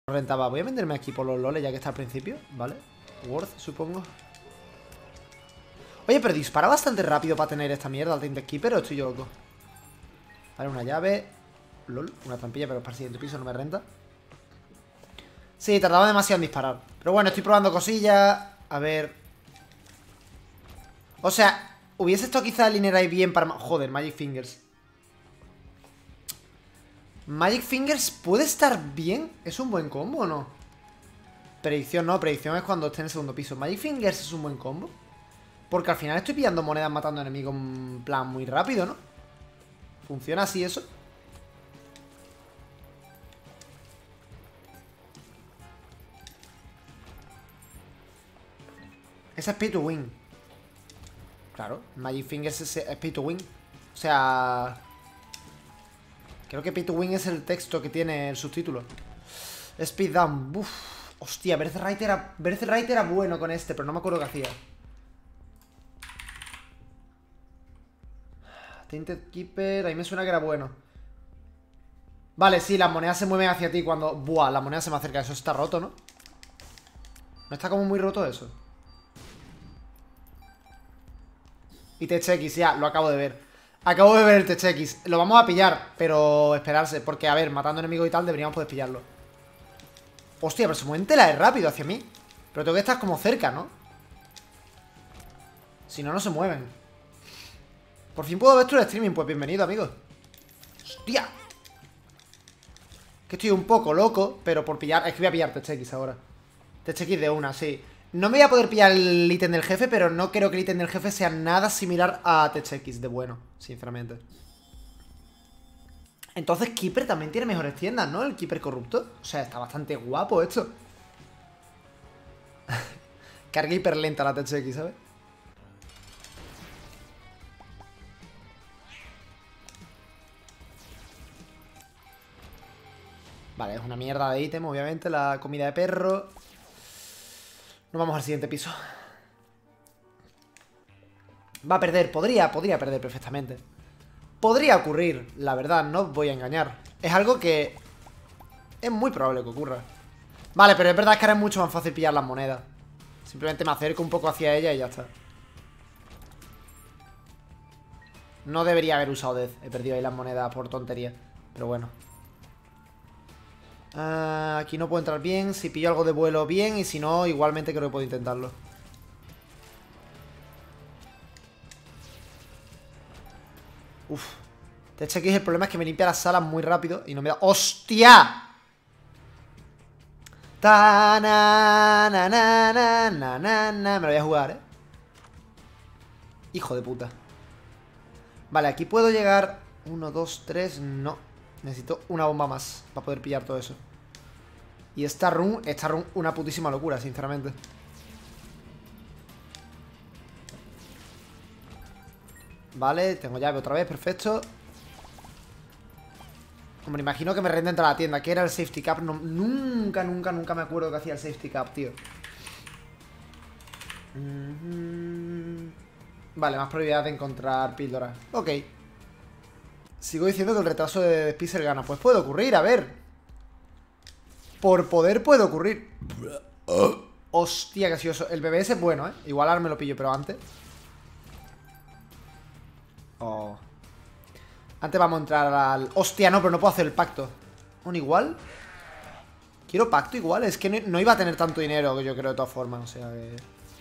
rentaba. Voy a venderme aquí por los loles ya que está al principio, ¿vale? Worth, supongo. Oye, pero dispara bastante rápido para tener esta mierda al Tainted Keeper, ¿o estoy yo loco? Vale, una llave. LOL, una trampilla, pero para el siguiente piso no me renta. Sí, tardaba demasiado en disparar. Pero bueno, estoy probando cosillas. A ver. O sea, hubiese estado quizá el Inerai bien para... Joder, Magic Fingers. Magic Fingers puede estar bien. ¿Es un buen combo o no? Predicción no, predicción es cuando esté en el segundo piso. Magic Fingers es un buen combo. Porque al final estoy pillando monedas matando enemigos en plan muy rápido, ¿no? ¿Funciona así eso? Esa es pay to win. Claro, Magic Fingers es pay to win. O sea... Creo que pay to win es el texto que tiene el subtítulo. Speed down. Uf. Hostia, Breath Right era bueno con este, pero no me acuerdo qué hacía. Tainted Keeper, ahí me suena que era bueno. Vale, sí, las monedas se mueven hacia ti cuando... Buah, la moneda se me acerca. Eso está roto, ¿no? No está como muy roto eso. Y THX, ya, lo acabo de ver. Acabo de ver el THX. Lo vamos a pillar, pero esperarse. Porque, a ver, matando enemigos y tal, deberíamos poder pillarlo. Hostia, pero se mueven tela de rápido hacia mí. Pero tengo que estar como cerca, ¿no? Si no, no se mueven. Por fin puedo ver tu streaming. Pues bienvenido, amigos. ¡Hostia! Que estoy un poco loco, pero por pillar... Es que voy a pillar THX ahora. THX de una, sí. No me voy a poder pillar el ítem del jefe, pero no creo que el ítem del jefe sea nada similar a THX de bueno, sinceramente. Entonces Keeper también tiene mejores tiendas, ¿no? El Keeper corrupto. O sea, está bastante guapo esto. Carga hiper lenta la THX, ¿sabes? Vale, es una mierda de ítem, obviamente. La comida de perro. Nos vamos al siguiente piso. Va a perder, podría perder perfectamente. Podría ocurrir, la verdad, no os voy a engañar. Es algo que es muy probable que ocurra. Vale, pero es verdad que ahora es mucho más fácil pillar las monedas. Simplemente me acerco un poco hacia ella y ya está. No debería haber usado Death. He perdido ahí las monedas por tontería. Pero bueno. Aquí no puedo entrar bien. Si pillo algo de vuelo, bien. Y si no, igualmente creo que puedo intentarlo. Uf. THX, el problema es que me limpia las salas muy rápido y no me da... ¡Hostia! Ta na na na na na na na. Me lo voy a jugar, Hijo de puta. Vale, aquí puedo llegar. 1, 2, 3, no. Necesito una bomba más para poder pillar todo eso. Y esta run, una putísima locura, sinceramente. Vale, tengo llave otra vez, perfecto. Hombre, imagino que me renta entrar a la tienda. ¿Qué era el safety cap? No, nunca me acuerdo que hacía el safety cap, tío. Vale, más probabilidad de encontrar píldoras. Ok. Sigo diciendo que el retraso de Spicer gana. Pues puede ocurrir, a ver. Por poder puede ocurrir. Hostia, que ha sido eso. El BBS es bueno, Igual ahora me lo pillo, pero antes. Oh. Antes vamos a entrar al... Hostia, no, pero no puedo hacer el pacto. ¿Un igual? Quiero pacto igual. Es que no iba a tener tanto dinero que yo creo de todas formas. O sea que...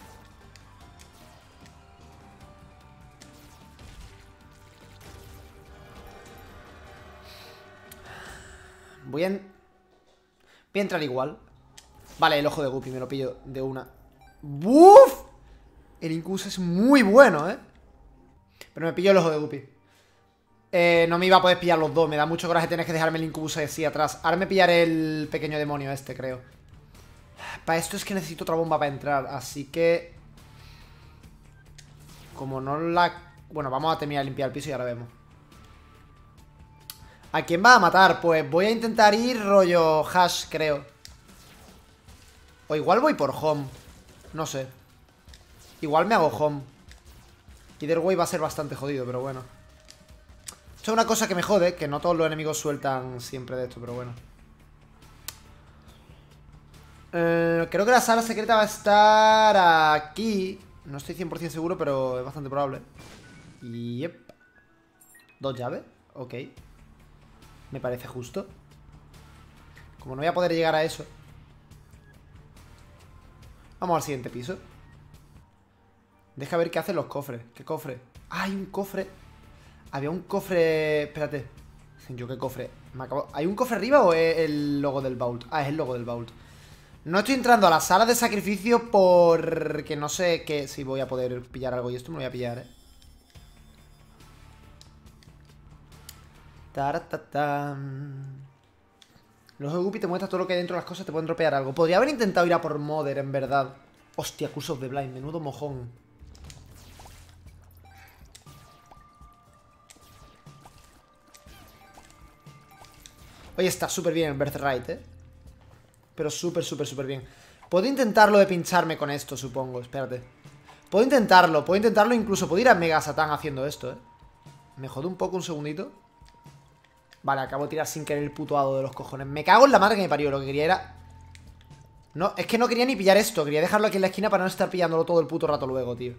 Voy a entrar igual. Vale, el ojo de Guppy me lo pillo de una. ¡Buf! El Incubus es muy bueno, Pero me pillo el ojo de Guppy. No me iba a poder pillar los dos. Me da mucho coraje tener que dejarme el Incubus así atrás. Ahora me pillaré el pequeño demonio este, creo. Para esto es que necesito otra bomba para entrar. Así que... Como no la... Bueno, vamos a terminar de limpiar el piso y ahora vemos. ¿A quién va a matar? Pues voy a intentar ir rollo hash, creo. O igual voy por home. No sé. Igual me hago home. Either way va a ser bastante jodido, pero bueno. Esto es una cosa que me jode, que no todos los enemigos sueltan siempre de esto, pero bueno. Creo que la sala secreta va a estar aquí. No estoy 100% seguro, pero es bastante probable. Yep. 2 llaves, ok. Me parece justo. Como no voy a poder llegar a eso, vamos al siguiente piso. Deja ver qué hacen los cofres. ¿Qué cofre? Ah, hay un cofre. Había un cofre... Espérate. ¿Yo qué cofre? ¿Hay un cofre arriba o es el logo del vault? Ah, es el logo del vault. No estoy entrando a la sala de sacrificio porque no sé si voy a poder pillar algo. Y esto me lo voy a pillar, Los de Guppy te muestra todo lo que hay dentro de las cosas. Te pueden dropear algo. Podría haber intentado ir a por Mother, en verdad. Hostia, Curse of the Blind. Menudo mojón. Oye, está súper bien el Birthright, pero súper, súper, súper bien. Puedo intentarlo de pincharme con esto, supongo. Espérate. Puedo intentarlo incluso. Puedo ir a Mega Satán haciendo esto, Me jode un poco un segundito. Vale, acabo de tirar sin querer el puto hado de los cojones. Me cago en la madre que me parió. Lo que quería era... No, es que no quería ni pillar esto. Quería dejarlo aquí en la esquina para no estar pillándolo todo el puto rato luego, tío.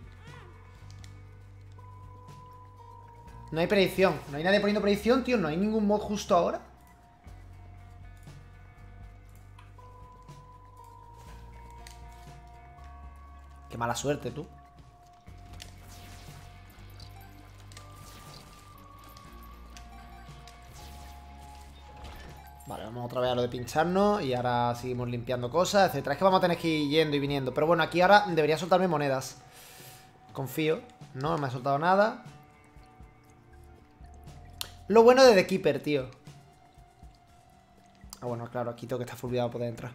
No hay predicción. No hay nadie poniendo predicción, tío. No hay ningún mod justo ahora. Qué mala suerte, tú. Vale, vamos otra vez a lo de pincharnos. Y ahora seguimos limpiando cosas, etcétera. Es que vamos a tener que ir yendo y viniendo. Pero bueno, aquí ahora debería soltarme monedas. Confío. No me ha soltado nada. Lo bueno de The Keeper, tío. Ah, bueno, claro, aquí tengo que estar fulminado para poder entrar.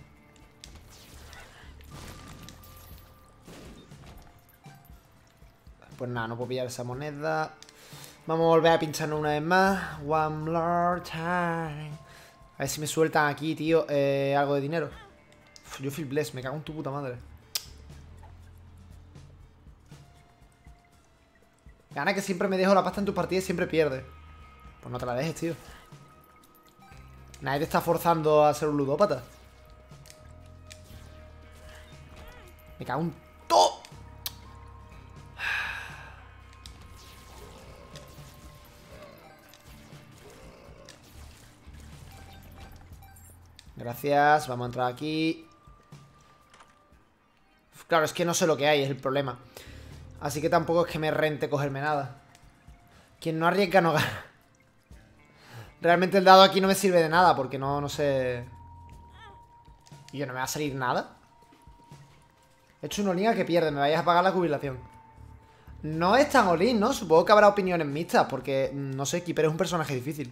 Pues nada, no puedo pillar esa moneda. Vamos a volver a pincharnos una vez más. One more time. A ver si me sueltan aquí, tío, algo de dinero. Uf, yo feel blessed, me cago en tu puta madre. Gana que siempre me dejo la pasta en tu partida y siempre pierde. Pues no te la dejes, tío. Nadie te está forzando a ser un ludópata. Me cago en todo. Gracias, vamos a entrar aquí. Claro, es que no sé lo que hay, es el problema. Así que tampoco es que me rente cogerme nada. Quien no arriesga no gana. Realmente el dado aquí no me sirve de nada porque no sé... ¿Y yo no me va a salir nada? He hecho una liga que pierde, me vayas a pagar la jubilación. No es tan all-in, ¿no? Supongo que habrá opiniones mixtas porque, no sé, Keeper es un personaje difícil.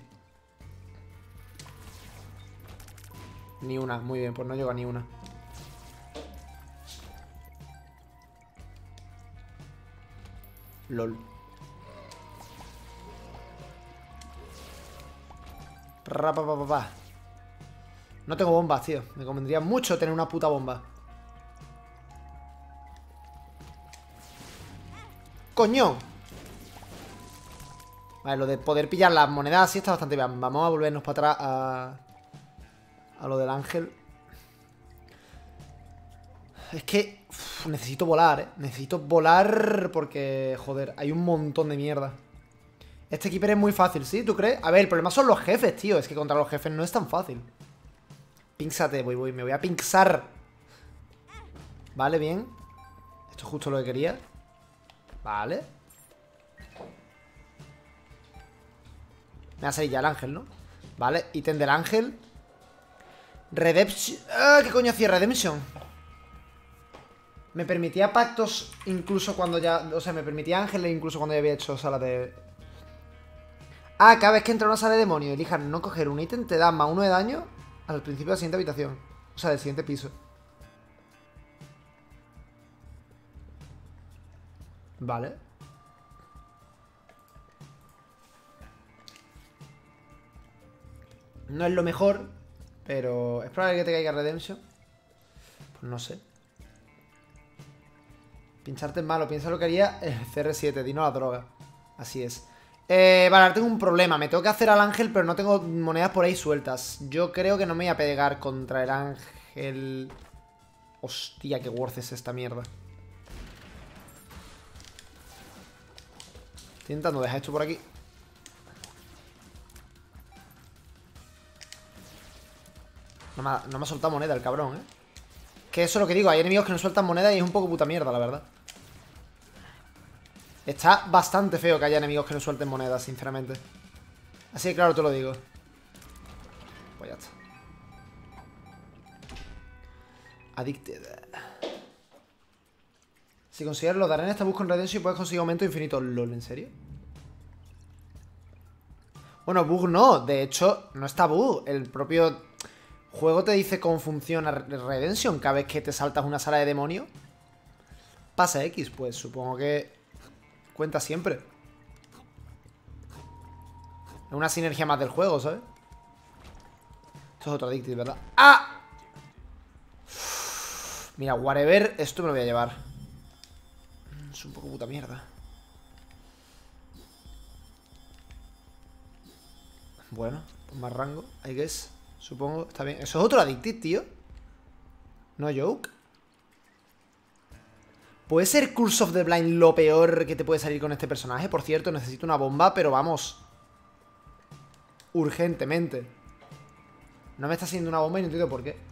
Ni una, muy bien, pues no llego a ni una. LOL. Rapapapapá. No tengo bombas, tío. Me convendría mucho tener una puta bomba. ¡Coño! Vale, lo de poder pillar las monedas así está bastante bien. Vamos a volvernos para atrás a lo del ángel. Es que necesito volar, Necesito volar porque, joder, hay un montón de mierda. Este keeper es muy fácil, ¿sí? ¿Tú crees? A ver, el problema son los jefes, tío. Es que contra los jefes no es tan fácil. Pínxate, me voy a pinxar. Vale, bien. Esto es justo lo que quería. Vale. Me va a salir ya el ángel, ¿no? Vale, ítem del ángel. Redemption. ¿Qué coño hacía Redemption? Me permitía pactos incluso cuando ya... O sea, me permitía ángeles incluso cuando ya había hecho sala de... Ah, cada vez que entra a una sala de demonio elijan no coger un ítem, te da más 1 de daño al principio de la siguiente habitación. O sea, del siguiente piso. Vale. No es lo mejor, pero es probable que te caiga Redemption. Pues no sé. Pincharte es malo, piensa lo que haría el CR7, dinos la droga. Así es. Vale, ahora tengo un problema. Me tengo que hacer al ángel, pero no tengo monedas por ahí sueltas. Yo creo que no me voy a pegar contra el ángel. Hostia, qué worth es esta mierda. Estoy intentando dejar esto por aquí. No me ha soltado moneda el cabrón, Que eso es lo que digo. Hay enemigos que no sueltan moneda y es un poco puta mierda, la verdad. Está bastante feo que haya enemigos que no suelten moneda, sinceramente. Así que claro, te lo digo. Pues ya está. Addicted. Si consigues los de arena, esta busca en Redemption y puedes conseguir aumento infinito. LOL, ¿en serio? Bueno, bug no. De hecho, no está bug. El propio juego te dice cómo funciona Redemption. Cada vez que te saltas una sala de demonio, pasa X. Pues supongo que cuenta siempre. Es una sinergia más del juego, ¿sabes? Esto es otro Addicted, ¿verdad? ¡Ah! Mira, whatever, esto me lo voy a llevar. Es un poco puta mierda. Bueno, pues más rango, I guess. Supongo, está bien. Eso es otro Addicted, tío. No joke. ¿Puede ser Curse of the Blind lo peor que te puede salir con este personaje? Por cierto, necesito una bomba, pero vamos, urgentemente. No me está haciendo una bomba y no entiendo por qué.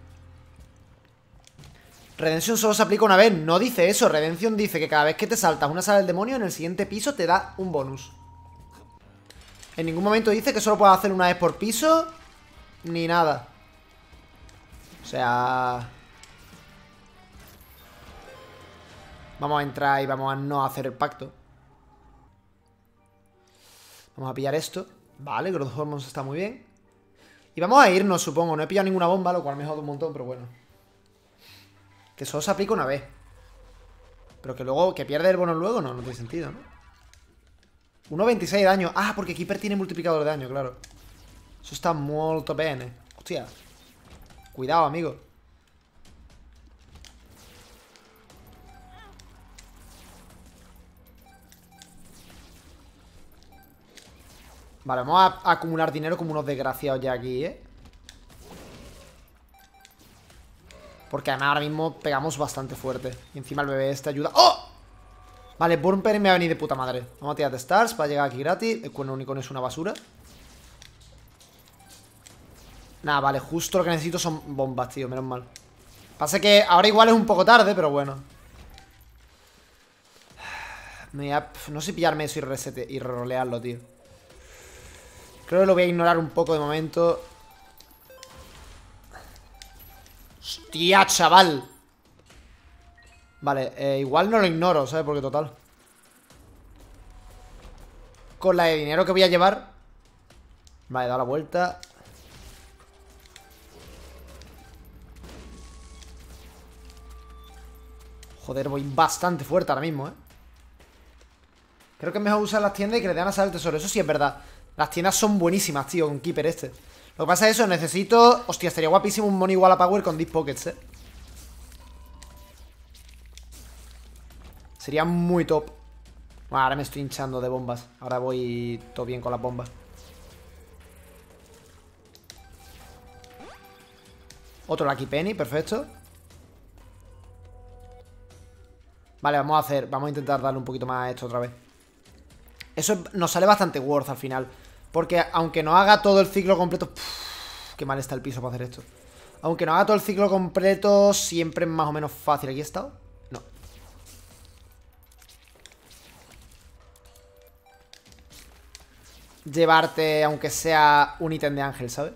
Redemption solo se aplica una vez. No dice eso. Redemption dice que cada vez que te saltas una sala del demonio, en el siguiente piso te da un bonus. En ningún momento dice que solo puedes hacer una vez por piso, ni nada. O sea, vamos a entrar y vamos a no hacer el pacto. Vamos a pillar esto. Vale, Growth Hormones está muy bien. Y vamos a irnos, supongo. No he pillado ninguna bomba, lo cual me joda un montón, pero bueno. Que solo se aplica una vez. Pero que luego, que pierde el bono luego, no tiene sentido, ¿no? 1,26 de daño. Ah, porque Keeper tiene multiplicador de daño, claro. Eso está muy bene. Hostia. Cuidado, amigo. Vale, vamos a acumular dinero como unos desgraciados ya aquí, Porque además ahora mismo pegamos bastante fuerte. Y encima el bebé este ayuda. ¡Oh! Vale, Burn me va a venir de puta madre. Vamos a tirar de Stars para llegar aquí gratis. El cuerno unicornio es una basura. Nada, vale, justo lo que necesito son bombas, tío, menos mal. Pasa que ahora igual es un poco tarde, pero bueno. No sé pillarme eso y rolearlo, tío. Creo que lo voy a ignorar un poco de momento. Hostia, chaval. Vale, igual no lo ignoro, ¿sabes? Porque total, con la de dinero que voy a llevar. Vale, he dado la vuelta. Joder, voy bastante fuerte ahora mismo, Creo que es mejor usar las tiendas y que le den a salir el tesoro. Eso sí es verdad. Las tiendas son buenísimas, tío, con Keeper este. Lo que pasa es eso, necesito... Hostia, estaría guapísimo un Money Walla Power con Deep Pockets, Sería muy top. Bueno, ahora me estoy hinchando de bombas. Ahora voy todo bien con las bombas. Otro Lucky Penny, perfecto. Vale, vamos a intentar darle un poquito más a esto otra vez. Eso nos sale bastante worth al final. Porque aunque no haga todo el ciclo completo... qué mal está el piso para hacer esto. Aunque no haga todo el ciclo completo, siempre es más o menos fácil. ¿Aquí he estado? No. Llevarte, aunque sea un ítem de ángel, ¿sabes?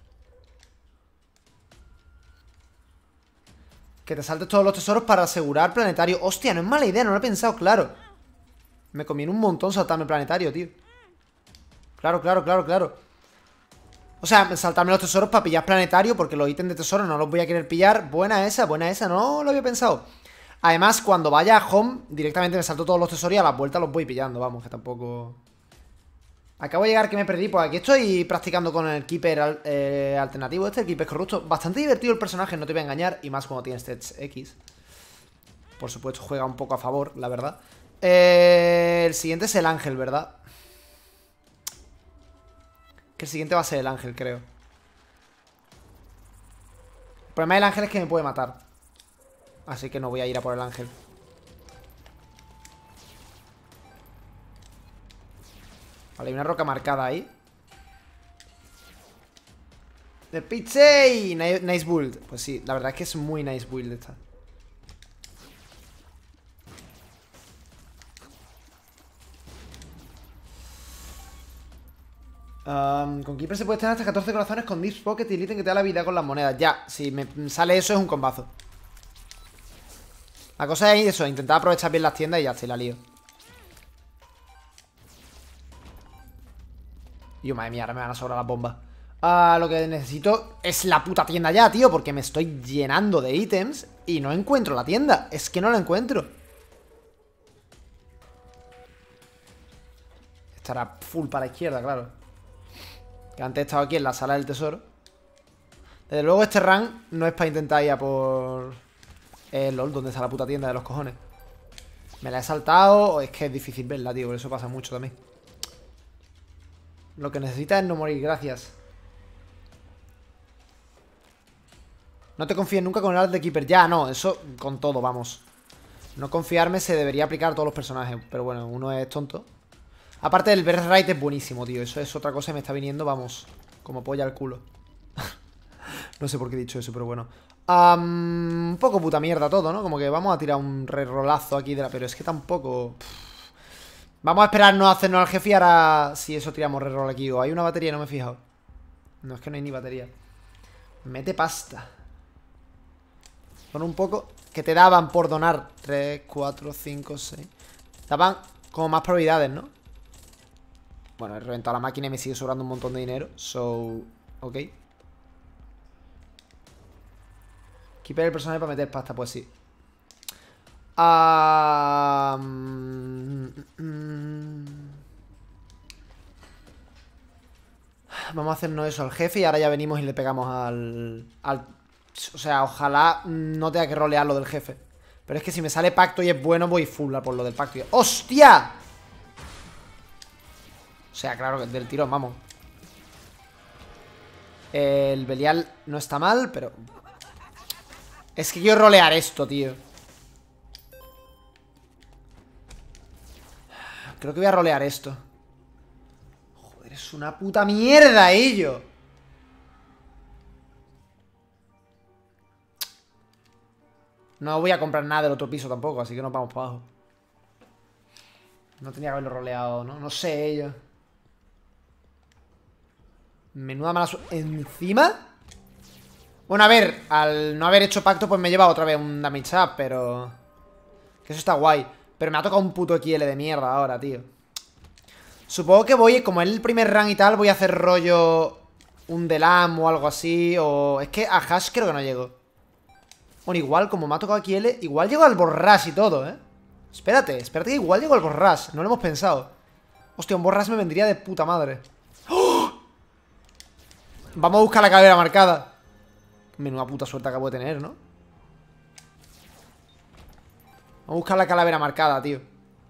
Que te saltes todos los tesoros para asegurar planetario. Hostia, no es mala idea, no lo he pensado, claro. Me conviene un montón saltarme el planetario, tío. Claro. O sea, saltarme los tesoros para pillar planetario, porque los ítems de tesoro no los voy a querer pillar. Buena esa, no lo había pensado. Además, cuando vaya a home, directamente me salto todos los tesoros y a las vueltas los voy pillando. Vamos, que tampoco... Acabo de llegar que me perdí. Pues aquí estoy practicando con el Keeper alternativo el Keeper corrupto. Bastante divertido el personaje, no te voy a engañar. Y más cuando tiene stats X. Por supuesto, juega un poco a favor, la verdad. El siguiente es el ángel, ¿verdad? Que el siguiente va a ser el ángel, creo. El problema del ángel es que me puede matar. Así que no voy a ir a por el ángel. Vale, hay una roca marcada ahí. ¡De Pizzey! Nice build. Pues sí, la verdad es que es muy nice build esta. Con Keeper se puede tener hasta 14 corazones con Deep Pocket y el ítem que te da la vida con las monedas. Ya, si me sale eso es un combazo. La cosa es eso, intentar aprovechar bien las tiendas y ya está, y la lío. Y yo, madre mía, ahora me van a sobrar las bombas. Lo que necesito es la puta tienda ya, tío, porque me estoy llenando de ítems y no encuentro la tienda. Es que no la encuentro. Estará full para la izquierda, claro. Que antes he estado aquí en la sala del tesoro. Desde luego este run no es para intentar ir a por... LOL, ¿dónde está la puta tienda de los cojones? ¿Me la he saltado o es que es difícil verla, tío? Por eso pasa mucho también. Lo que necesitas es no morir, gracias. No te confíes nunca con el art de Keeper. Ya, no, eso con todo, vamos. No confiarme se debería aplicar a todos los personajes. Pero bueno, uno es tonto. Aparte el Birthright es buenísimo, tío. Eso es otra cosa que me está viniendo, vamos, como polla al culo. No sé por qué he dicho eso, pero bueno. Un poco puta mierda todo, ¿no? Como que vamos a tirar un rerolazo aquí de la... Pero es que tampoco... Vamos a esperarnos a hacernos al jefe y ahora... Si eso tiramos reroll aquí. O hay una batería, no me he fijado. No, es que no hay ni batería. Mete pasta. Son un poco... Que te daban por donar 3, 4, 5, 6. Daban como más probabilidades, ¿no? Bueno, he reventado la máquina y me sigue sobrando un montón de dinero. So... Ok. Keeper el personaje para meter pasta, pues sí. Vamos a hacernos eso al jefe y ahora ya venimos y le pegamos al... O sea, ojalá no tenga que rolear lo del jefe. Pero es que si me sale pacto y es bueno, voy full a por lo del pacto. ¡Hostia! O sea, claro, que del tirón, vamos. El Belial no está mal, pero... Es que quiero rolear esto, tío. Creo que voy a rolear esto. Joder, es una puta mierda ello. No voy a comprar nada del otro piso tampoco, así que nos vamos para abajo. No tenía que haberlo roleado, ¿no? No sé ello. Menuda mala suerte. ¿Encima? Bueno, a ver, al no haber hecho pacto, pues me he llevado otra vez un damage up, pero... Que eso está guay. Pero me ha tocado un puto XL de mierda ahora, tío. Supongo que voy, como es el primer run y tal, voy a hacer rollo... Un Delam o algo así, o... Es que a Hash creo que no llego. Bueno, igual, como me ha tocado XL, igual llego al Borrash y todo, ¿eh? Espérate que igual llego al Borrash. No lo hemos pensado. Hostia, un Borrash me vendría de puta madre. ¡Oh! Vamos a buscar la calavera marcada. Menuda puta suerte acabo de tener, ¿no? Vamos a buscar la calavera marcada, tío.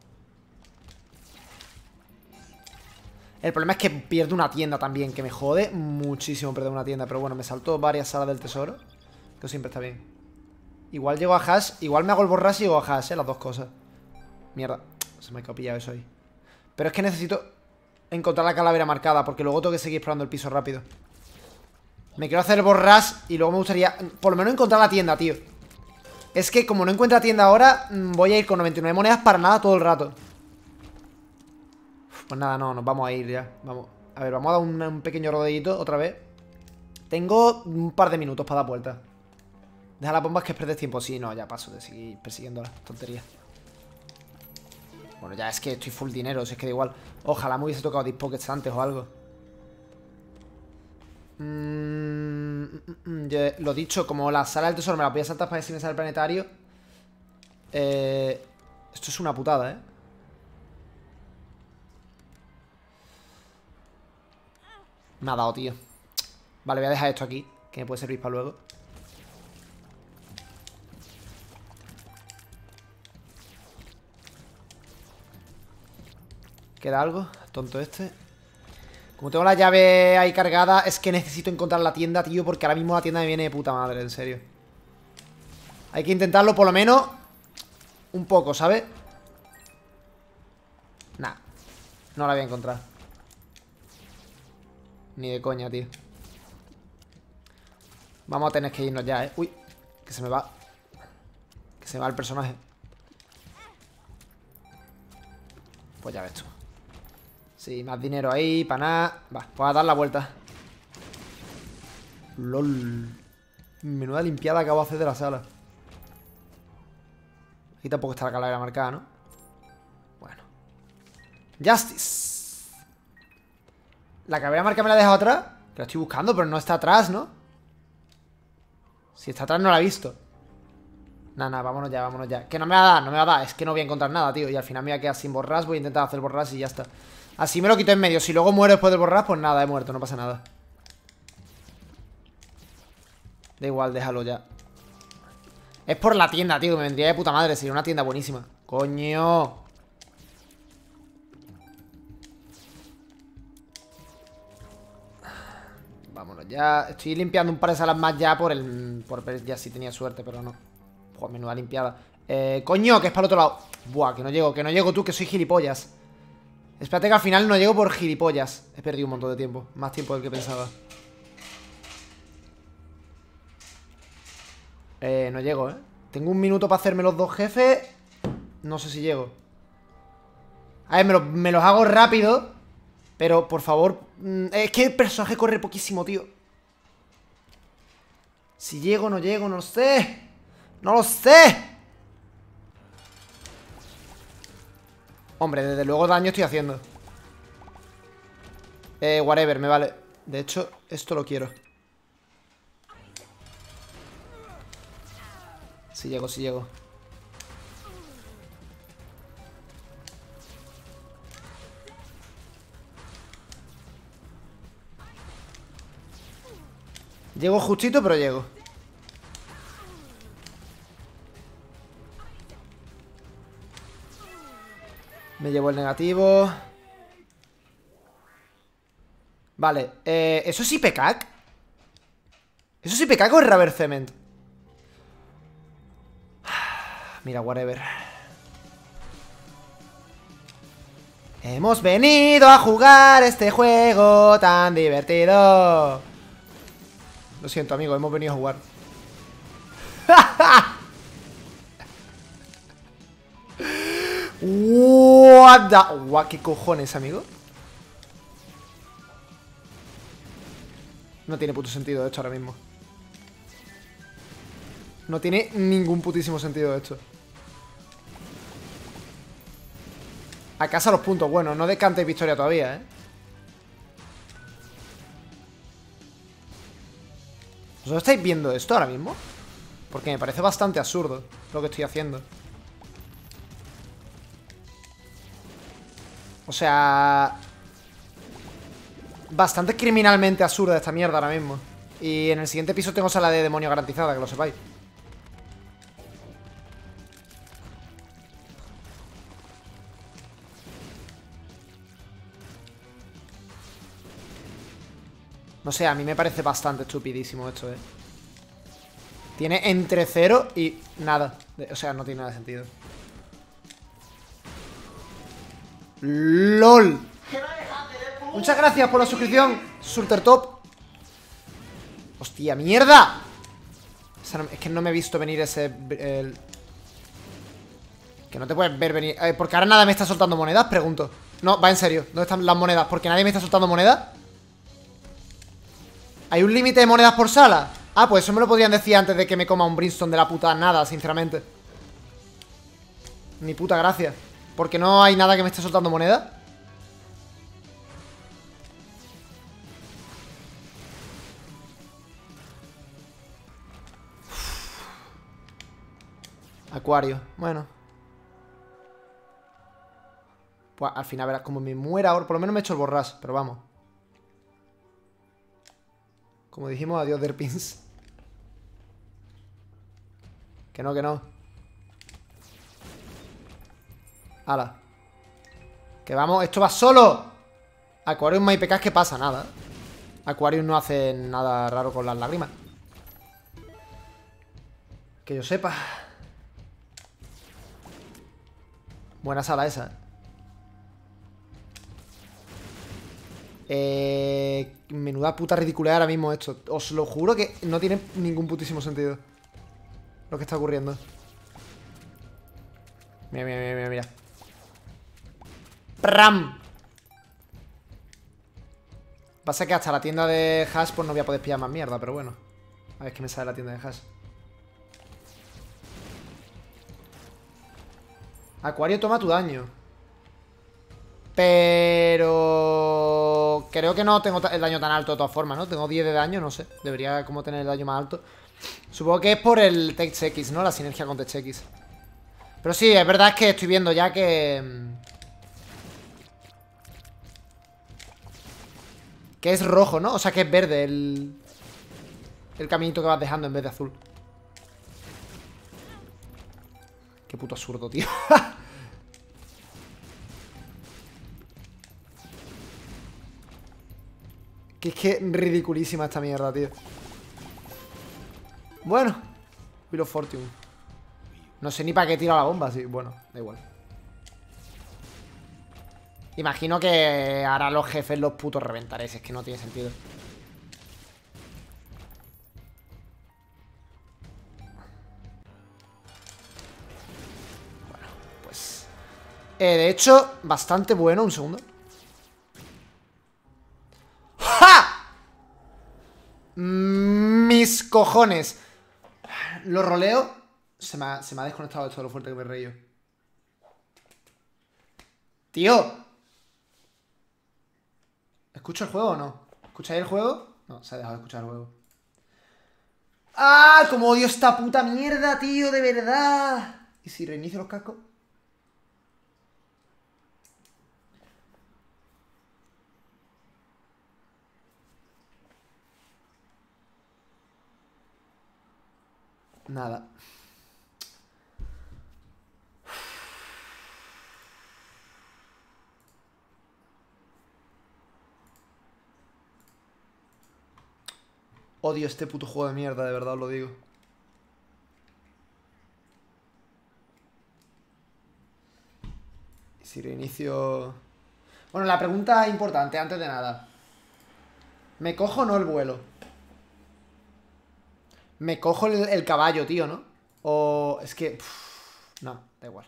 El problema es que pierdo una tienda también, que me jode muchísimo perder una tienda. Pero bueno, me saltó varias salas del tesoro, que siempre está bien. Igual llego a Hash, igual me hago el Borrash y llego a Hash, las dos cosas. Mierda, se me ha pillado eso ahí. Pero es que necesito encontrar la calavera marcada, porque luego tengo que seguir explorando el piso rápido. Me quiero hacer el Borrash y luego me gustaría por lo menos encontrar la tienda, tío. Es que como no encuentro la tienda ahora, voy a ir con 99 monedas para nada todo el rato. Pues nada, no, nos vamos a ir ya. Vamos. A ver, vamos a dar un pequeño rodeito otra vez. Tengo un par de minutos para dar vueltas. Deja las bombas que pierdes tiempo. Sí, no, ya paso de seguir persiguiéndolas. Tonterías. Bueno, ya es que estoy full dinero, si es que da igual. Ojalá me hubiese tocado Deep Pockets antes o algo. Lo dicho, como la sala del tesoro me la voy a saltar para ver si me sale el planetario. Esto es una putada, ¿eh? Me ha dado, tío. Vale, voy a dejar esto aquí, que me puede servir para luego. ¿Queda algo? Tonto este. Como tengo la llave ahí cargada, es que necesito encontrar la tienda, tío, porque ahora mismo la tienda me viene de puta madre, en serio. Hay que intentarlo por lo menos un poco, ¿sabes? Nah, no la voy a encontrar. Ni de coña, tío. Vamos a tener que irnos ya, ¿eh? Uy, que se me va. Que se me va el personaje. Pues ya ves tú. Sí, más dinero ahí, para nada. Va, pues a dar la vuelta. LOL. Menuda limpiada acabo de hacer de la sala. Aquí tampoco está la calavera marcada, ¿no? Bueno. Justice. La calavera marcada me la he dejado atrás. Que la estoy buscando, pero no está atrás, ¿no? Si está atrás no la he visto. Nada, vámonos ya, vámonos ya. Que no me va a dar, no me va a dar. Es que no voy a encontrar nada, tío. Y al final me voy a quedar sin borras. Voy a intentar hacer borras y ya está. Así me lo quito en medio. Si luego muero después del borras, pues nada, he muerto, no pasa nada. Da igual, déjalo ya. Es por la tienda, tío, que me vendría de puta madre. Sería una tienda buenísima. Coño. Vámonos ya. Estoy limpiando un par de salas más ya por ver ya si tenía suerte, pero no. Joder, menuda limpiada. Coño, que es para el otro lado. Buah, que no llego tú, que soy gilipollas. Espérate que al final no llego por gilipollas. He perdido un montón de tiempo. Más tiempo del que pensaba. No llego, ¿eh? Tengo un minuto para hacerme los dos jefes. No sé si llego. A ver, me los hago rápido. Pero, por favor. Es que el personaje corre poquísimo, tío. Si llego, no llego, no lo sé. ¡No lo sé! Hombre, desde luego daño estoy haciendo. Whatever, me vale. De hecho, esto lo quiero. Si llego, si llego. Llego justito, pero llego. Me llevo el negativo. Vale, ¿eso es IPCAC? ¿Eso es IPCAC o es Rubber Cement? Mira, whatever. Hemos venido a jugar este juego tan divertido. Lo siento, amigo, hemos venido a jugar. What the... ¿Qué cojones, amigo? No tiene puto sentido esto ahora mismo. No tiene ningún putísimo sentido esto. A casa los puntos. Bueno, no decante victoria todavía, ¿eh? ¿Vosotros estáis viendo esto ahora mismo? Porque me parece bastante absurdo lo que estoy haciendo. O sea... bastante criminalmente absurda esta mierda ahora mismo. Y en el siguiente piso tengo sala de demonio garantizada, que lo sepáis. No sé, a mí me parece bastante estupidísimo esto, ¿eh? Tiene entre 0 y nada. O sea, no tiene nada de sentido. ¡LOL! Muchas gracias por la suscripción, Surtertop. ¡Hostia, mierda! Es que no me he visto venir ese... Que no te puedes ver venir. Porque ahora nada me está soltando monedas, pregunto. No, va en serio. ¿Dónde están las monedas? ¿Porque nadie me está soltando monedas? ¿Hay un límite de monedas por sala? Ah, pues eso me lo podrían decir antes de que me coma un Brimstone de la puta nada, sinceramente. Ni puta gracia. Porque no hay nada que me esté soltando moneda. Acuario, bueno. Pues al final verás como me muera ahora. Por lo menos me he hecho el borras, pero vamos. Como dijimos, adiós Derpins. Que no, que no. ¡Hala! Que vamos, esto va solo. Aquarium más IPK es que pasa nada. Aquarium no hace nada raro con las lágrimas. Que yo sepa. Buena sala esa. Menuda puta ridiculez ahora mismo esto. Os lo juro que no tiene ningún putísimo sentido lo que está ocurriendo. Mira, mira, mira, mira, mira. ¡Pram! Pasa que hasta la tienda de hash pues no voy a poder pillar más mierda, pero bueno. A ver qué me sale la tienda de hash. Acuario, toma tu daño. Pero... creo que no tengo el daño tan alto de todas formas, ¿no? Tengo 10 de daño, no sé. Debería como tener el daño más alto. Supongo que es por el Tech X, ¿no? La sinergia con Tech X. Pero sí, es verdad que estoy viendo ya que... que es rojo, ¿no? O sea, que es verde el caminito que vas dejando en vez de azul. Qué puto absurdo, tío. Que es que ridiculísima esta mierda, tío. Bueno, Wheel of Fortune. No sé ni para qué tira la bomba, sí. Bueno, da igual. Imagino que ahora los jefes los putos reventaré. Si es que no tiene sentido. Bueno, pues... de hecho, bastante bueno. Un segundo. ¡Ja! Mis cojones. Lo roleo. Se me ha desconectado esto de lo fuerte que me he reído. Tío. ¿Escucho el juego o no? ¿Escucháis el juego? No, se ha dejado de escuchar el juego. ¡Ah! Como odio esta puta mierda, tío, de verdad. ¿Y si reinicio los cascos? Nada. Odio este puto juego de mierda, de verdad os lo digo. Y si reinicio... Bueno, la pregunta importante, antes de nada. ¿Me cojo o no el vuelo? Me cojo el caballo, tío, ¿no? O... es que... no, da igual.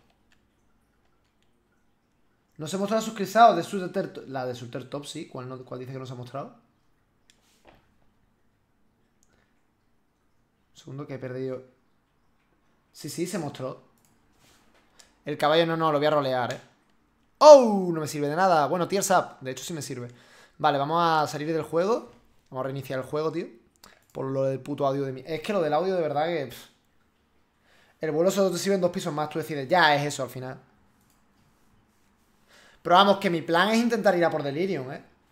¿No se ha mostrado sus cristados de Surter? La de Surter Top, sí. ¿Cuál dice que no se ha mostrado? Segundo que he perdido. Sí, sí, se mostró. El caballo no, lo voy a rolear, ¡Oh! No me sirve de nada. Bueno, Tears Up. De hecho, sí me sirve. Vale, vamos a salir del juego. Vamos a reiniciar el juego, tío. Por lo del puto audio de mí. Es que lo del audio de verdad que... el vuelo solo te sirve en 2 pisos más. Tú decides, ya es eso al final. Pero vamos, que mi plan es intentar ir a por Delirium,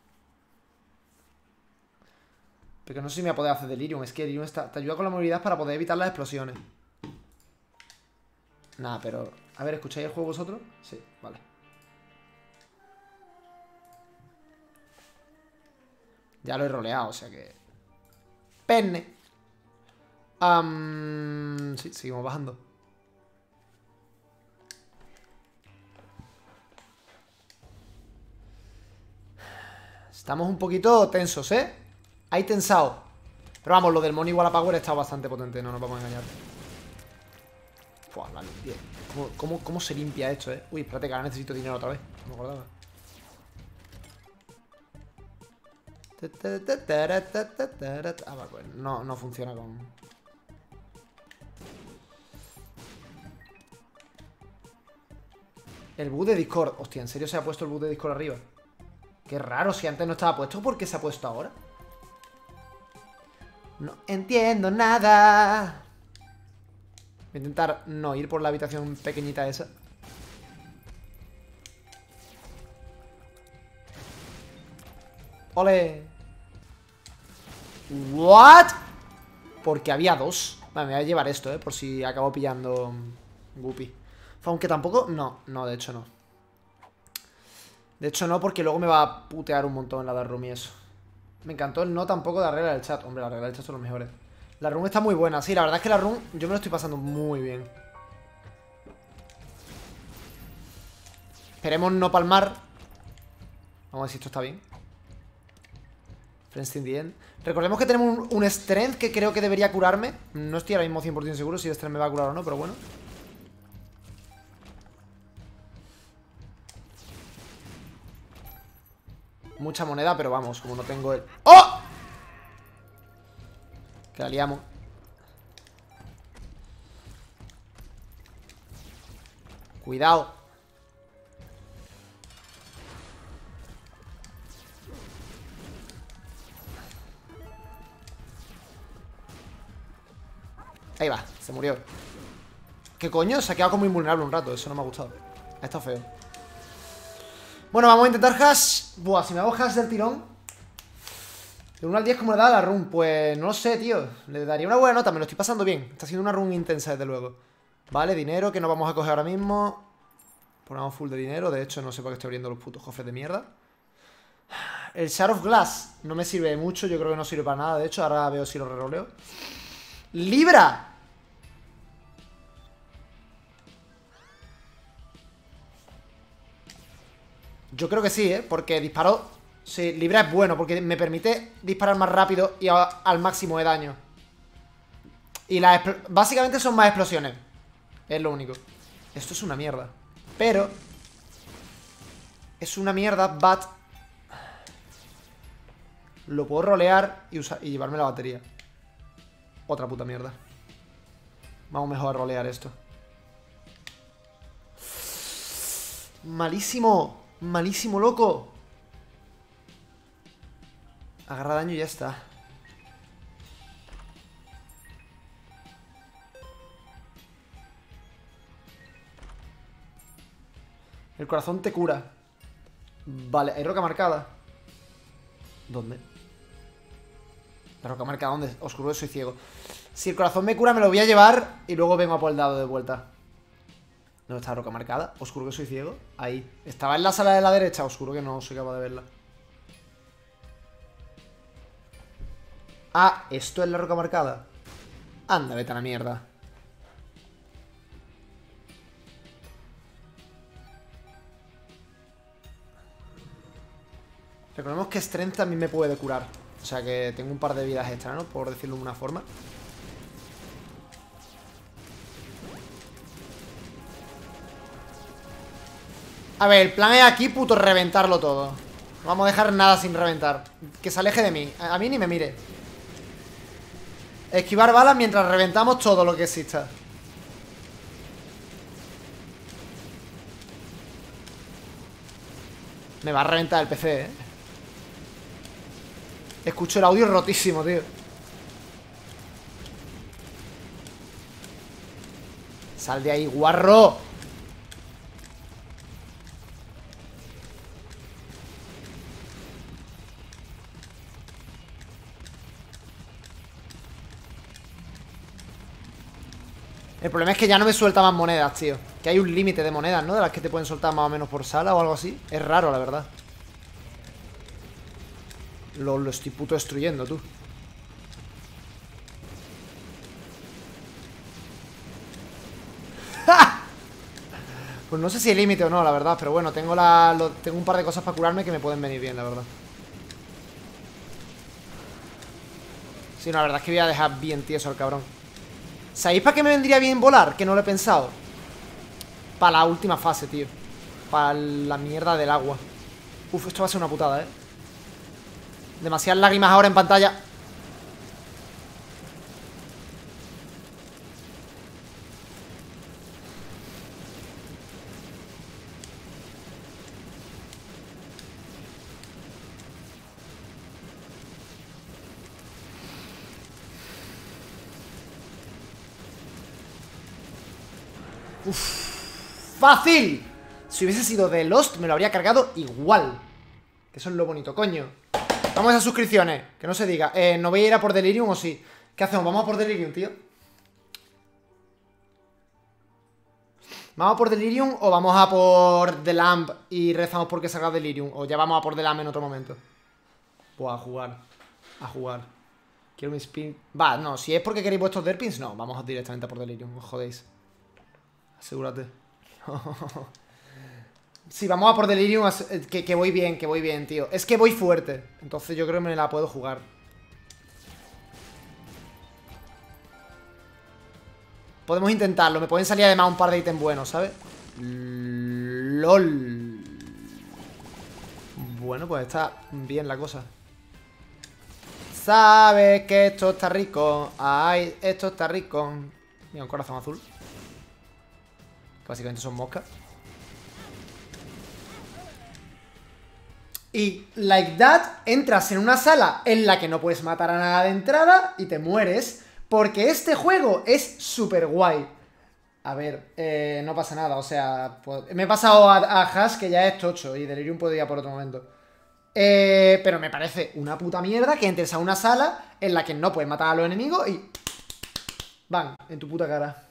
Porque no sé si me voy a poder hacer Delirium. Es que Delirium te ayuda con la movilidad para poder evitar las explosiones. Nada, pero... a ver, ¿escucháis el juego vosotros? Sí, vale. Ya lo he roleado, o sea que... penne. Sí, seguimos bajando. Estamos un poquito tensos, Hay tensado. Pero vamos, lo del Money Walla Power está bastante potente, no nos vamos a engañar. Fua, la limpia. ¿Cómo se limpia esto, Uy, espérate que ahora necesito dinero otra vez. No me acordaba. Ah, vale, pues no funciona con... el bug de Discord. Hostia, ¿en serio se ha puesto el bug de Discord arriba? Qué raro, si antes no estaba puesto, ¿por qué se ha puesto ahora? No entiendo nada. Voy a intentar no ir por la habitación pequeñita esa. ¡Ole! ¿What? Porque había 2. Vale, me voy a llevar esto, por si acabo pillando Guppy. Aunque tampoco... no, de hecho no. De hecho no, porque luego me va a putear un montón la Dark Room y eso. Me encantó el no tampoco de la regla del chat. Hombre, la regla del chat son los mejores. La run está muy buena, sí, la verdad es que la run yo me lo estoy pasando muy bien. Esperemos no palmar. Vamos a ver si esto está bien. Friends in the end. Recordemos que tenemos un strength que creo que debería curarme. No estoy ahora mismo 100% seguro si el strength me va a curar o no, pero bueno. Mucha moneda, pero vamos, como no tengo el... ¡Oh! Que la liamos. Cuidado. Ahí va, se murió. ¿Qué coño? Se ha quedado como invulnerable un rato. Eso no me ha gustado. Ha estado feo. Bueno, vamos a intentar hash. Buah, si me hago hash del tirón. De 1 al 10, ¿cómo le da la run? Pues no lo sé, tío. Le daría una buena nota, me lo estoy pasando bien. Está siendo una run intensa, desde luego. Vale, dinero, que no vamos a coger ahora mismo. Ponemos full de dinero. De hecho, no sé por qué estoy abriendo los putos cofres de mierda. El Shard of Glass no me sirve de mucho. Yo creo que no sirve para nada. De hecho, ahora veo si lo reroleo. ¡Libra! Yo creo que sí, ¿eh? Porque disparó... Sí, Libra es bueno porque me permite disparar más rápido y al máximo de daño. Y básicamente son más explosiones. Es lo único. Esto es una mierda. Pero es una mierda, but lo puedo rolear y llevarme la batería. Otra puta mierda. Vamos mejor a rolear esto. Malísimo. Malísimo, loco. Agarra daño y ya está. El corazón te cura. Vale, hay roca marcada. ¿Dónde? La roca marcada, ¿dónde? Oscuro, soy ciego. Si el corazón me cura, me lo voy a llevar y luego vengo a por el dado de vuelta. ¿Dónde está la roca marcada? Oscuro, que soy ciego. Ahí. Estaba en la sala de la derecha. Oscuro, que no soy capaz de verla. Ah, ¿esto es la roca marcada? Anda, vete a la mierda. Recordemos que Strength también me puede curar. O sea que tengo un par de vidas extra, ¿no? Por decirlo de una forma. A ver, el plan es aquí, puto, reventarlo todo. No vamos a dejar nada sin reventar. Que se aleje de mí. A mí ni me mire. Esquivar balas mientras reventamos todo lo que exista. Me va a reventar el PC, ¿eh? Escucho el audio rotísimo, tío. Sal de ahí, guarro. El problema es que ya no me suelta más monedas, tío. Que hay un límite de monedas, ¿no? De las que te pueden soltar más o menos por sala o algo así. Es raro, la verdad. Lo estoy puto destruyendo, tú. Pues no sé si hay límite o no, la verdad. Pero bueno, tengo un par de cosas para curarme que me pueden venir bien, la verdad. Sí, no, la verdad es que voy a dejar bien tieso al cabrón. ¿Sabéis para qué me vendría bien volar? Que no lo he pensado. Para la última fase, tío. Para la mierda del agua. Uf, esto va a ser una putada, ¿eh? Demasiadas lágrimas ahora en pantalla. Uf, ¡fácil! Si hubiese sido de Lost me lo habría cargado igual. Que eso es lo bonito, coño. Vamos a esas suscripciones, que no se diga. ¿No voy a ir a por Delirium o sí? ¿Qué hacemos? Vamos a por Delirium, tío. ¿Vamos a por Delirium o vamos a por The Lamp y rezamos porque salga Delirium? O ya vamos a por The Lamp en otro momento. Pues a jugar. A jugar. Quiero mi spin. Va, no, si es porque queréis vuestros derpins, no, vamos directamente a por Delirium, os jodéis. Asegúrate. Sí, vamos a por Delirium, que voy bien, tío. Es que voy fuerte, entonces yo creo que me la puedo jugar. Podemos intentarlo, me pueden salir además un par de ítems buenos, ¿sabes? LOL. Bueno, pues está bien la cosa. Sabes que esto está rico. Ay, esto está rico. Mira, un corazón azul. Que básicamente son moscas. Y, like that, entras en una sala en la que no puedes matar a nada de entrada y te mueres. Porque este juego es súper guay. A ver, no pasa nada, o sea... Pues, me he pasado a Hash, que ya es tocho, y Delirium puedo ir a por otro momento. Pero me parece una puta mierda que entres a una sala en la que no puedes matar a los enemigos y... van, en tu puta cara.